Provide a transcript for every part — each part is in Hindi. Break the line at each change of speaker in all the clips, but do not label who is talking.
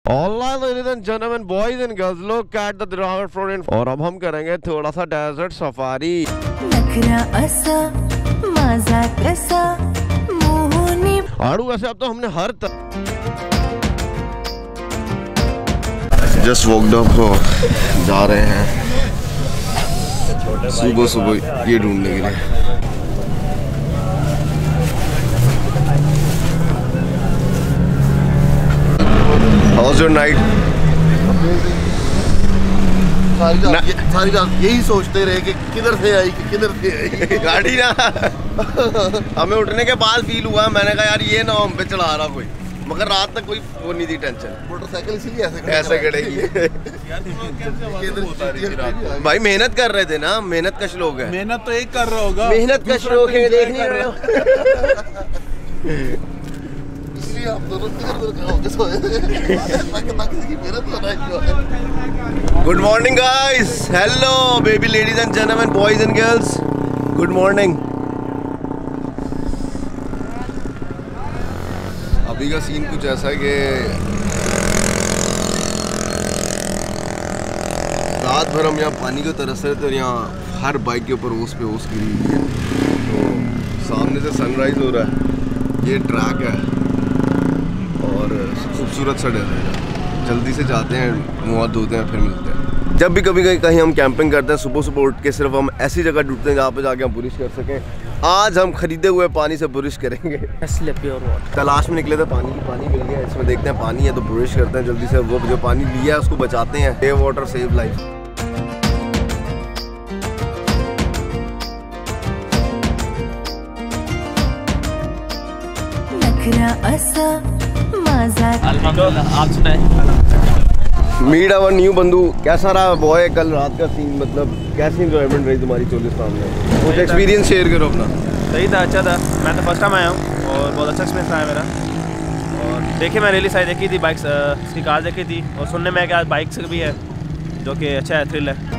Alright, ladies and gentlemen, boys and girls, look at the Dirawar Fort और अब हम करेंगे थोड़ा सा डेजर्ट सफारी। आड़ू वैसे अब तो हमने हर जस्ट वॉकड अप जा रहे हैं सुबह सुबह ये ढूंढने के लिए। How's your night?
सारी रात यही सोचते रहे कि किधर से आई
गाड़ी ना हमें उठने के बाद फील हुआ, मैंने कहा यार ये ना हम पे चढ़ा रहा कोई, मगर रात तक कोई वो नहीं थी टेंशन।
मोटरसाइकिल इसीलिए
ऐसे खड़ेगी भाई मेहनत कर रहे थे ना, मेहनत कश लोग हैं।
मेहनत तो एक कर रहा होगा,
मेहनत कश लोग हैं, देख नहीं रहे हो।
आप दोनों किधर सोए
good morning guys, hello baby ladies and gentleman, boys and girls, good morning. अभी का सीन कुछ ऐसा है कि रात भर हम यहाँ पानी को तरस रहे थे, यहाँ हर बाइक के ऊपर ओस पे ओस गिरी हुई है। तो सामने से सनराइज हो रहा है, ये ट्रैक है और खूबसूरत सा डर है। जल्दी से जाते हैं, मुँह धोते हैं, फिर मिलते हैं। जब भी कभी कहीं हम कैंपिंग करते हैं, सुबह सुबह उठ के सिर्फ हम ऐसी जगह ढूंढते हैं जहाँ पे जाके हम बुरिश कर सकें। आज हम खरीदे हुए पानी से बुरिश करेंगे। तलाश में निकले थे पानी की, पानी मिल गया। इसमें देखते हैं पानी है तो बुरिश करते हैं जल्दी से। वो जो पानी लिया है उसको बचाते हैं। Save water save life.
आप सुनाए
मीट अवर न्यू बंधु, कैसा रहा बॉय कल रात का सीन? मतलब कैसी इंजॉयमेंट रही तुम्हारी चोलिस्तान में? कुछ एक्सपीरियंस शेयर करो अपना।
सही था, अच्छा था। मैं तो फर्स्ट टाइम आया हूँ और बहुत अच्छा एक्सपीरियंस रहा है मेरा। और देखिए मैं रैली साइड देखी थी, बाइक्स इसकी कार देखी थी, और सुनने में क्या बाइक से भी है, जो कि अच्छा है, थ्रिल है।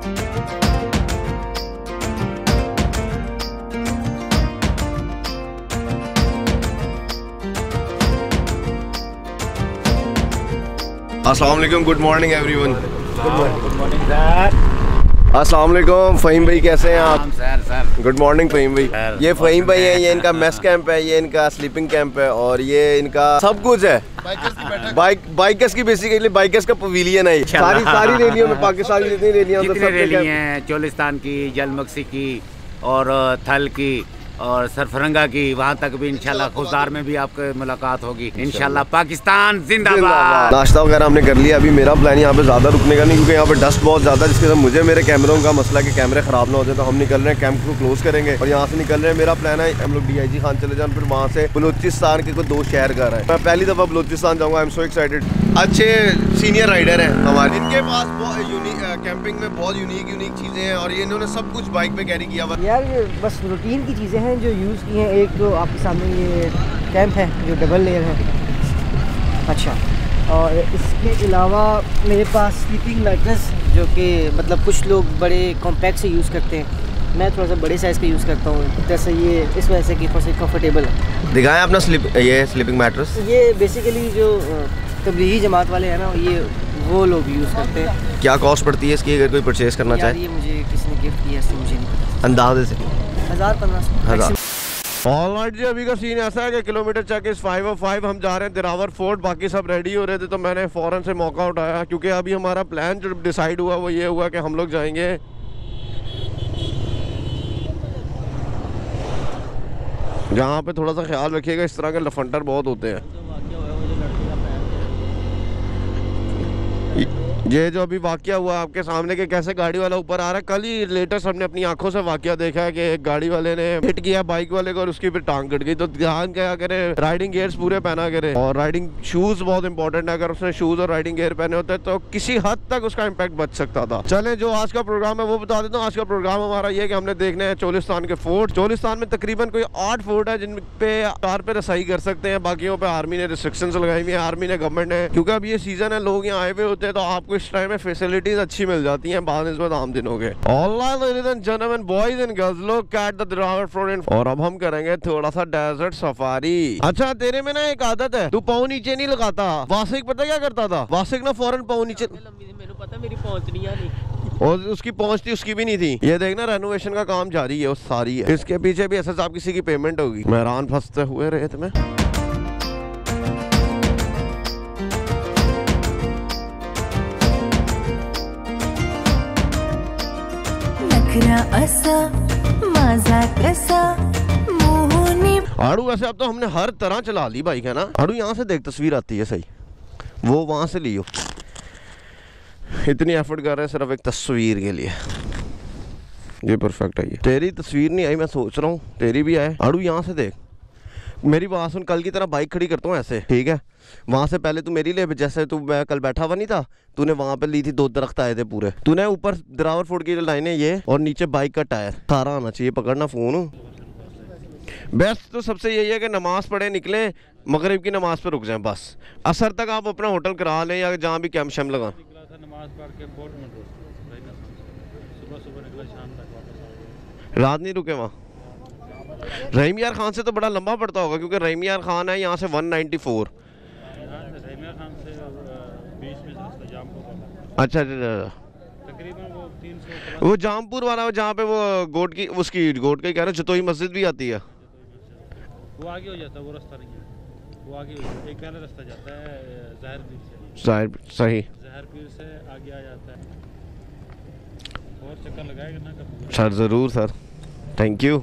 अस्सलाम वालेकुम, good morning everyone.
Good morning sir.
अस्सलाम वालेकुम, फ़हीम भाई कैसे हैं आप?
सर
गुड मॉर्निंग फ़हीम भाई। ये फ़हीम भाई है, ये इनका मेस कैंप है, ये इनका स्लीपिंग कैंप है, और ये इनका सब कुछ है। बाइकर्स की बेसिकली बाइकर्स का पवेलियन है। सारी रैलियों में पाकिस्तानी जितनी रैलियां
हैं, चोलिस्तान की, जलमक्सी की और थल की और सरफरंगा की, वहाँ तक भी इंशाल्लाह खुशदार में भी आपको मुलाकात होगी इंशाल्लाह। पाकिस्तान जिंदाबाद।
नाश्ता वगैरह हमने कर लिया। अभी मेरा प्लान यहाँ पे ज़्यादा रुकने का नहीं, क्योंकि यहाँ पे डस्ट बहुत ज़्यादा है, जिसके साथ मुझे मेरे कैमरों का मसला कि कैमरे ख़राब ना हो जाए। तो हम निकल रहे हैं, कैंप को क्लोज करेंगे और यहाँ से निकल रहे हैं। मेरा प्लान है हम लोग DIG खान चले जाएं, फिर वहाँ से बलूचिस्तान के कोई 2 शहर का है। मैं पहली दफ़ा बलूचिस्तान जाऊँगा, आई एम सो एक्साइटेड। अच्छे सीनियर राइडर हैं हमारे, इनके पास कैंपिंग में बहुत यूनिक चीज़ें हैं, और ये इन्होंने सब कुछ बाइक पे कैरी किया हुआ।
यार ये बस रूटीन की चीज़ें हैं जो यूज़ की हैं। एक तो आपके सामने ये कैंप है जो डबल लेयर है, अच्छा, और इसके अलावा मेरे पास स्लीपिंग मैट्रेस, जो कि मतलब कुछ लोग बड़े कॉम्पैक्ट से यूज़ करते हैं, मैं थोड़ा सा बड़े साइज़ का यूज़ करता हूँ, जैसे ये इस वजह से कि थोड़ा सा कंफर्टेबल है।
दिखाएं अपना स्लीपिंग मैट्रेस।
ये बेसिकली जो तबलीगी जमात वाले हैं ना, ये वो लोग यूज़ करते हैं।
क्या कॉस्ट पड़ती है इसकी अगर कोई परचेज करना चाहे?
ये मुझे किसी ने गिफ्ट किया, इसलिए मुझे नहीं पता,
अंदाजे से
1000-1500।
ऑलराइट जी, अभी का सीन ऐसा है कि किलोमीटर चेक इस 505 हम जा रहे हैं दिरावर फोर्ट। बाकी सब रेडी हो रहे थे तो मैंने फ़ौरन से मौका उठाया, क्योंकि अभी हमारा प्लान जो डिसाइड हुआ वो ये हुआ कि हम लोग जाएंगे जहाँ पे, थोड़ा सा ख्याल रखिएगा, इस तरह के लफंटर बहुत होते हैं। ये जो अभी वाकया हुआ आपके सामने के कैसे गाड़ी वाला ऊपर आ रहा है, कल ही लेटेस्ट हमने अपनी आंखों से वाकया देखा है कि एक गाड़ी वाले ने हिट किया बाइक वाले को और उसकी फिर टांग कट गई। तो ध्यान क्या करें, राइडिंग गियर्स पूरे पहना करें, और राइडिंग शूज बहुत इंपॉर्टेंट है। अगर उसने शूज और राइडिंग गियर पहने होते तो किसी हद तक उसका इम्पैक्ट बच सकता था। चले जो आज का प्रोग्राम है वो बता देता हूँ। आज का प्रोग्राम हमारा ये कि हमने देखने हैं चोलिस्तान के फोर्ट। चोलिस्तान में तकरीबन कोई 8 फोर्ट है जिन पे कार पे रसाई कर सकते हैं, बाकियों पे आर्मी ने रिस्ट्रिक्शंस लगाई हुई है, आर्मी ने, गवर्नमेंट ने, क्योंकि अब ये सीजन है, लोग यहाँ आए हुए होते हैं, तो आपको इस टाइम में फैसिलिटीज अच्छी मिल जाती हैं बाद इसमें आम दिनों के। Alright ladies and gentleman, boys and girls, look at the Derawar fort. और अब हम करेंगे थोड़ा सा डेजर्ट सफारी। अच्छा तेरे में ना एक आदत है, तू पाँव नीचे नहीं लगाता। वासिक पता क्या करता था? वासिक ना फौरन पाँव नीचे,
मेरे पता मेरी पहुंचनी नहीं,
और उसकी पहुंचती उसकी भी नहीं थी। ये देखना रेनोवेशन का काम जारी है, वो सारी है। इसके पीछे भी ऐसा साहब किसी की पेमेंट होगी। मेहरान फंसते हुए रेत में। आड़ू वैसे अब तो हमने हर तरह चला ली बाइक है ना। आड़ू यहाँ से देख तस्वीर आती है सही, वो वहां से लियो। इतनी एफर्ट कर रहे हैं सिर्फ एक तस्वीर के लिए। ये परफेक्ट है। ये तेरी तस्वीर नहीं आई, मैं सोच रहा हूँ तेरी भी आए। आड़ू यहाँ से देख, मेरी बात सुन, कल की तरह बाइक खड़ी करता हूँ ऐसे, ठीक है? वहां से पहले तू मेरी ले, जैसे तू मैं कल बैठा हुआ नहीं था, तूने वहां पे ली थी, 2 दरख्त आए थे पूरे। तूने ऊपर दिरावर फोर्ड की लाइनें ये, और नीचे बाइक का टायर, सारा आना चाहिए। पकड़ना फोन। बेस्ट तो सबसे यही है कि नमाज पढ़े निकले, मगरिब की नमाज पे रुक जाएं बस। असर तक आप अपना होटल करा लें या जहाँ भी कैंप शैम लगा। रात नहीं रुके वहाँ। रहीम यार खान से तो बड़ा लंबा पड़ता होगा, क्योंकि रहीम यार खान है यहाँ से 194। अच्छा
तकरीबन वो 300।
वो जामपुर वाला जहाँ पे वो गोट की, उसकी गोट का ही कह रहे, जतोई मस्जिद भी आती है,
वो आगे हो जाता है, वो रास्ता नहीं है, वो आगे एक पहले रास्ता जाता है ज़हर पीर से।
सही
ज़हर पीर से आगे आ जाता है। और चक्कर लगाएगा ना कभी?
सर ज़रूर सर, थैंक यू।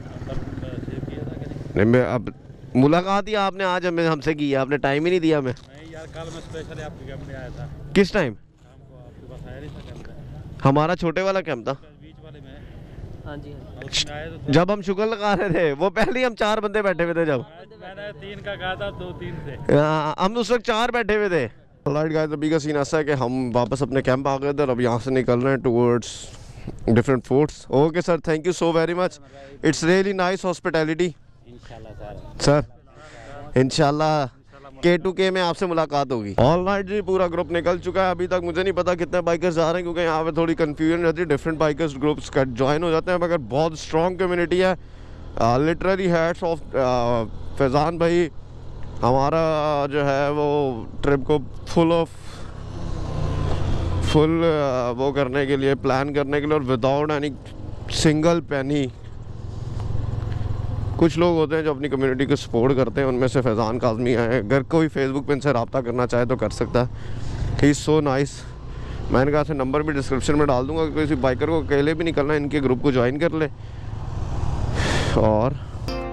नहीं मैं अब मुलाकात ही आपने आज हमें हमसे की है, आपने टाइम ही नहीं दिया हमें।
नहीं यार, कल मैं स्पेशल आपके कैंप में आया था।
किस टाइम?
शाम को आपके पास आया नहीं था कैंप?
हमारा छोटे वाला कैंप था,
बीच वाले में।
हाँ जी।
उसमें आए तो
जब हम शुगर लगा रहे थे, वो पहले ही हम 4 बंदे बैठे हुए थे। जब
मैंने 3 का कहा था, 2-3 थे।
हम उस वक्त 4 बैठे हुए थे। ऑलराइट गाइस, अभी का सीन ऐसा है कि हम वापस अपने कैंप आ गए थे और अब यहाँ से निकल रहे हैं towards different forts. Okay sir, thank you so very much, it's really nice hospitality. Sir इंशाल्लाह K2K में आपसे मुलाकात होगी। ऑलराइट जी, पूरा ग्रुप निकल चुका है। अभी तक मुझे नहीं पता कितने बाइकर्स जा रहे हैं, क्योंकि यहाँ पे थोड़ी कंफ्यूजन रहती है। डिफरेंट बाइकर्स ग्रुप्स का ज्वाइन हो जाते हैं, मगर बहुत स्ट्रॉन्ग कम्युनिटी है। लिटरली हैट्स ऑफ फैज़ान भाई, हमारा जो है वो ट्रिप को फुल वो करने के लिए, प्लान करने के लिए, और विदाउट एनी सिंगल पेनी। कुछ लोग होते हैं जो अपनी कम्युनिटी को सपोर्ट करते हैं, उनमें से फैज़ान काज़मी है। अगर कोई फेसबुक पे इनसे रब्ता करना चाहे तो कर सकता है। He is so nice. मैंने कहा नंबर भी डिस्क्रिप्शन में डाल दूंगा, किसी बाइकर को अकेले भी निकलना, इनके ग्रुप को ज्वाइन कर ले। और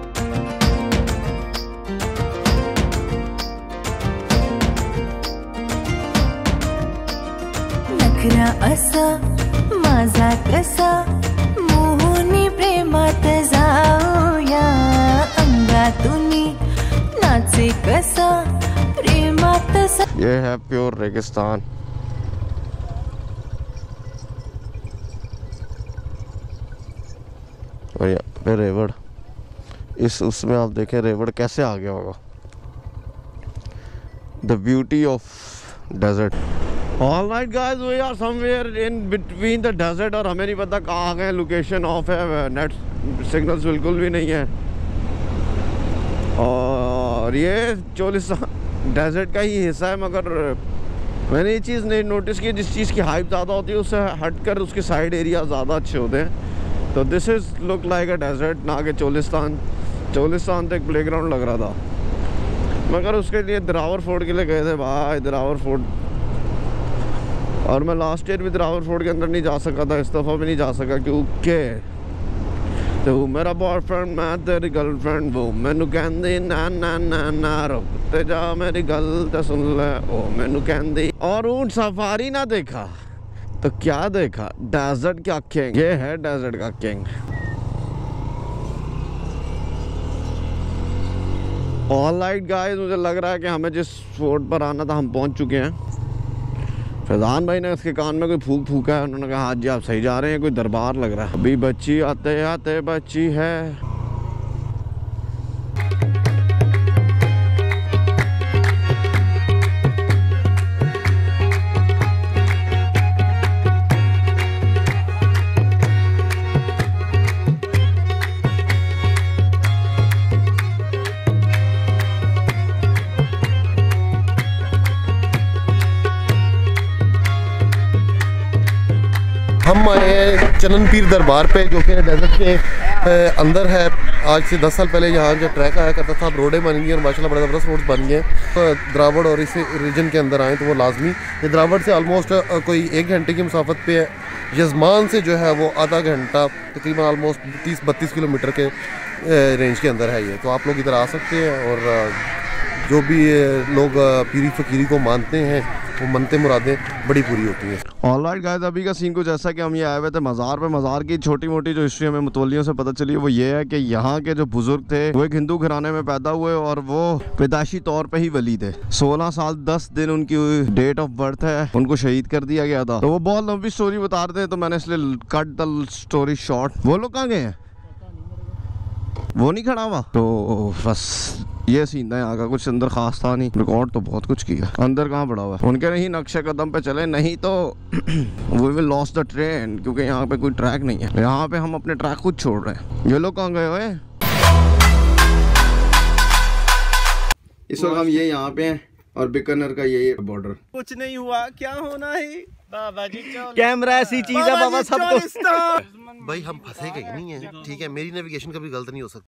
नखरा असा माझा कसा मोहनी प्रेमात जाऊया अंगातुनी नाचे कसा प्रेमात।
ये है प्योर रेगिस्तान। और यहाँ पे रेवड़, इस उसमें आप देखें रेवड़ कैसे आ गया होगा। The beauty of desert. Alright guys, we are somewhere in between the desert, और हमें नहीं पता कहाँ आ गए। लोकेशन ऑफ है, नेट सिग्नल्स बिल्कुल भी नहीं है। और ये चोलिस्तान डेजर्ट का ही हिस्सा है, मगर मैंने ये चीज़ नहीं नोटिस की, जिस चीज़ की हाइप ज़्यादा होती है उससे हटकर उसके साइड एरिया ज़्यादा अच्छे होते हैं। तो this is look like a desert, ना कि चोलिस्तान। चोलिस्तान तो एक प्लेग्राउंड लग रहा था, मगर उसके लिए दिरावर फोर्ट के लिए गए थे भाई, दिरावर फोर्ट। और मैं लास्ट ईयर भी दिरावर फोर्ट के अंदर नहीं जा सका था, इस दफ़ा भी नहीं जा सका, क्योंकि तो मेरा बॉयफ्रेंड मैं तेरी गर्लफ्रेंड, वो मैनू कहंदी ना ना ना ना रुक ते जा मेरी गल ते सुन ले, ओ मैनू कहंदी। और ऊंट सफारी ना देखा तो क्या देखा, डेजर्ट का किंग। ये है डेजर्ट का किंग। ऑलराइट गाइस, मुझे लग रहा है कि हमें जिस फोर्ट पर आना था हम पहुंच चुके हैं। फैज़ान भाई ने उसके कान में कोई फूक फूका है, उन्होंने कहा हाँ जी आप सही जा रहे हैं, कोई दरबार लग रहा है। अभी बच्ची आते आते बच्ची है।
हम आए हैं चनन पीर दरबार पे, जो कि डेजर्ट के अंदर है। आज से 10 साल पहले यहाँ जो ट्रैक आया करता था, अब रोडें बन गई और माशाल्लाह बड़े ज़बरदस्त रोड्स बन गए। तो द्रावड़ और इस रीजन के अंदर आएँ तो वो लाजमी, ये द्रावड़ से ऑलमोस्ट कोई 1 घंटे की मुसाफत पे है। यजमान से जो है वो आधा घंटा, तकरीबन ऑलमोस्ट 30-32 किलोमीटर के रेंज के अंदर है ये। तो आप लोग इधर आ सकते हैं और जो भी लोग पीरी फ़कीरी को मानते हैं वो मनते मुरादें बड़ी पूरी होती हैं।
ऑलराइट गाइस, अभी का सीन कुछ ऐसा कि हम ये आए हुए थे मज़ार पे। मज़ार की छोटी मोटी जो हिस्ट्री हमें मुतवल्लियों से पता चली वो ये है कि यहाँ के जो बुजुर्ग थे वो एक हिंदू घराने में पैदा हुए और वो पैदाशी तौर पे ही वली थे। 16 साल 10 दिन उनकी डेट ऑफ बर्थ है, उनको शहीद कर दिया गया था। तो वो बहुत लंबी स्टोरी बता रहे थे तो मैंने इसलिए कट द स्टोरी शॉर्ट। वो लोग कहाँ गए हैं? वो नहीं खड़ा हुआ। तो बस ये सीन है यहाँ का, कुछ अंदर खास था नहीं। रिकॉर्ड तो बहुत कुछ किया, अंदर कहाँ पड़ा हुआ है। उनके नहीं नक्शे कदम पे चले, नहीं तो we will loss the train, क्योंकि यहाँ पे कोई ट्रैक नहीं है। यहाँ पे हम अपने ट्रैक खुद छोड़ रहे हैं। ये लोग कहाँ गए हुए? इस वक्त हम ये यहाँ पे हैं और बीकानेर का ये बॉर्डर।
कुछ नहीं हुआ, क्या होना है बाबा जी।
कैमरा ऐसी चीज है बाबा, सब
भाई हम फंसे कहीं नहीं है, ठीक है। मेरी नेविगेशन कभी गलत नहीं हो सकती।